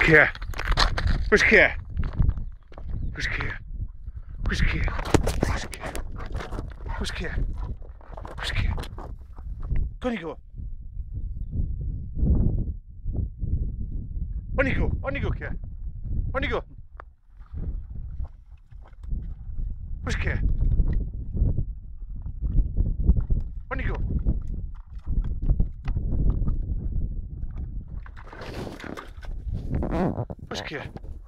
Kerr? Where's Kerr? Where's Kerr? Where's Kerr? Where's Kerr? Where's Kerr? Where's Kerr? On you go. On you go. On you go, Kerr. On you go. Where's Kerr? On you go. Where's Kerr?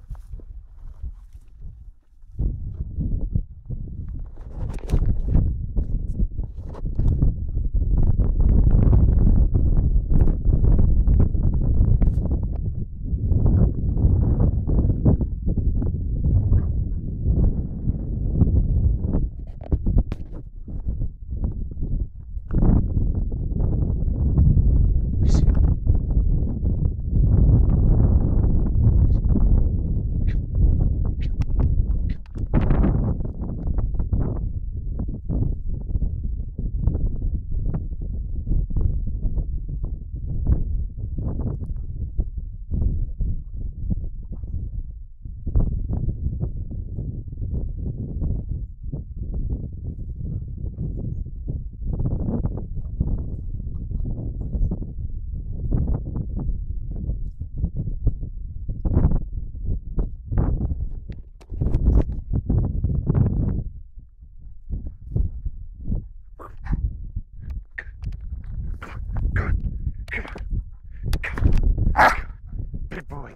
Big boy.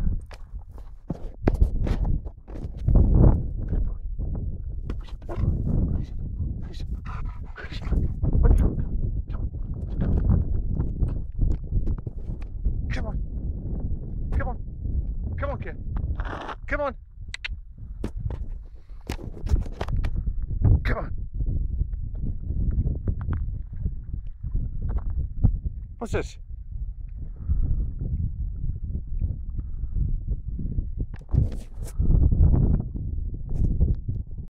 Come on. Come on. Come on, kid. Come on. Come on. What's this?